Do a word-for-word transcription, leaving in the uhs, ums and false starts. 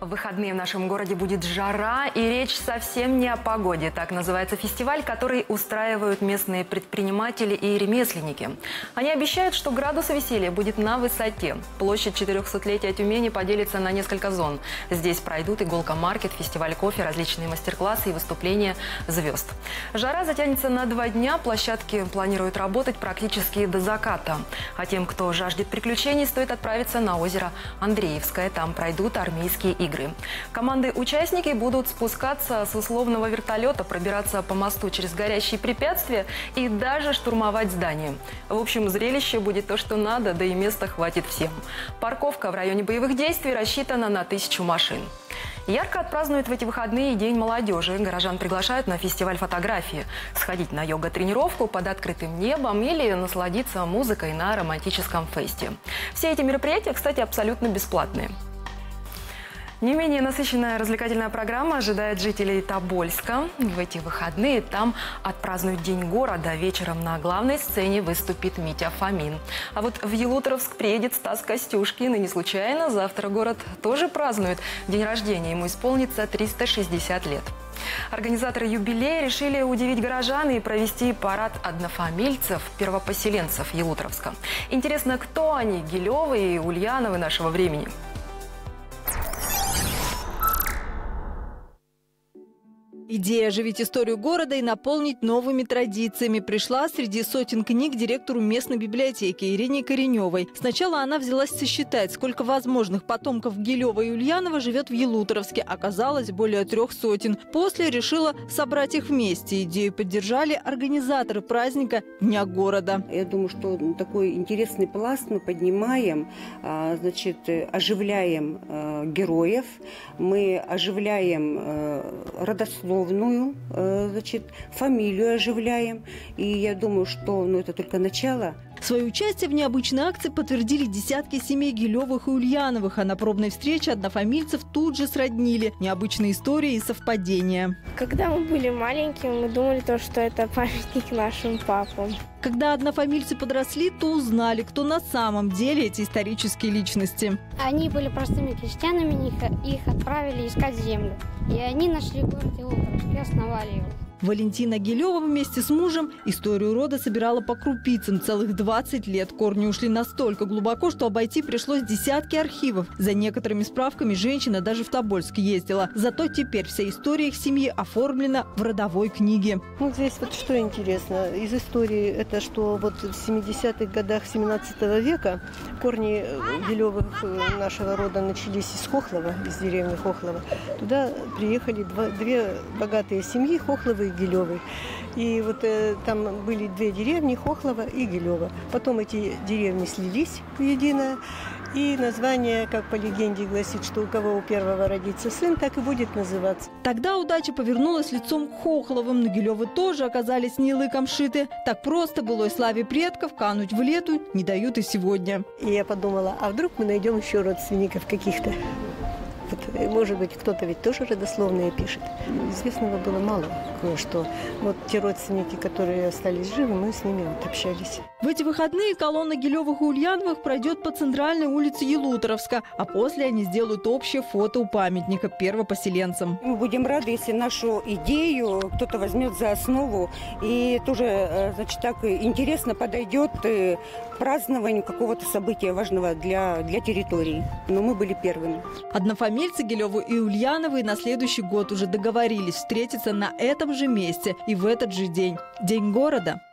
В выходные в нашем городе будет жара, и речь совсем не о погоде. Так называется фестиваль, который устраивают местные предприниматели и ремесленники. Они обещают, что градус веселья будет на высоте. Площадь четырехсотлетия Тюмени поделится на несколько зон. Здесь пройдут иголка-маркет, фестиваль кофе, различные мастер-классы и выступления звезд. Жара затянется на два дня. Площадки планируют работать практически до заката. А тем, кто жаждет приключений, стоит отправиться на озеро Андреевское. Там пройдут армейские игры. Команды-участники будут спускаться с условного вертолета, пробираться по мосту через горящие препятствия и даже штурмовать здания. В общем, зрелище будет то, что надо, да и места хватит всем. Парковка в районе боевых действий рассчитана на тысячу машин. Ярко отпразднуют в эти выходные День молодежи. Горожан приглашают на фестиваль фотографии. Сходить на йога-тренировку под открытым небом или насладиться музыкой на романтическом фесте. Все эти мероприятия, кстати, абсолютно бесплатные. Не менее насыщенная развлекательная программа ожидает жителей Тобольска. В эти выходные там отпразднуют День города. Вечером на главной сцене выступит Митя Фомин. А вот в Елуторовск приедет Стас Костюшкин. И не случайно, завтра город тоже празднует день рождения. Ему исполнится триста шестьдесят лет. Организаторы юбилея решили удивить горожан и провести парад однофамильцев, первопоселенцев Елуторовска. Интересно, кто они, Гилевы и Ульяновы нашего времени? Идея оживить историю города и наполнить новыми традициями пришла среди сотен книг директору местной библиотеки Ирине Кореневой. Сначала она взялась сосчитать, сколько возможных потомков Гилева и Ульянова живет в Елуторовске. Оказалось, более трех сотен. После решила собрать их вместе. Идею поддержали организаторы праздника Дня города. Я думаю, что такой интересный пласт мы поднимаем, значит, оживляем героев, мы оживляем родословную, значит, фамилию оживляем. И я думаю, что ну, это только начало. Свое участие в необычной акции подтвердили десятки семей Гилевых и Ульяновых, а на пробной встрече однофамильцев тут же сроднили необычные истории и совпадения. Когда мы были маленькими, мы думали, то, что это памятник нашим папам. Когда однофамильцы подросли, то узнали, кто на самом деле эти исторические личности. Они были простыми крестьянами, их, их отправили искать землю. И они нашли город Елуторовск и основали его. Валентина Гилева вместе с мужем историю рода собирала по крупицам целых двадцать лет. Корни ушли настолько глубоко, что обойти пришлось десятки архивов. За некоторыми справками женщина даже в Тобольск ездила. Зато теперь вся история их семьи оформлена в родовой книге. Ну, здесь вот что интересно из истории, это что вот в семидесятых годах семнадцатого века корни Гилевых нашего рода начались из Хохлова, из деревни Хохлова. Туда приехали два, две богатые семьи, Хохловы и Гилевы. И вот э, там были две деревни, Хохлова и Гилева. Потом эти деревни слились в единое. И название, как по легенде гласит, что у кого у первого родится сын, так и будет называться. Тогда удача повернулась лицом к Хохловым, но Гилевы тоже оказались не лыком шиты. Так просто былой славе предков кануть в лету не дают и сегодня. И я подумала, а вдруг мы найдем еще родственников каких-то? Вот, может быть, кто-то ведь тоже родословные пишет. Известного было мало кое-что. Вот те родственники, которые остались живы, мы с ними вот общались. В эти выходные колонна Гилевых и Ульяновых пройдет по центральной улице Елуторовска, а после они сделают общее фото у памятника первопоселенцам. Мы будем рады, если нашу идею кто-то возьмет за основу и тоже, значит, так интересно подойдет к празднованию какого-то события важного для, для территории. Но мы были первыми. Однофамильцы Гилевы и Ульяновы на следующий год уже договорились встретиться на этом же месте и в этот же день – День города.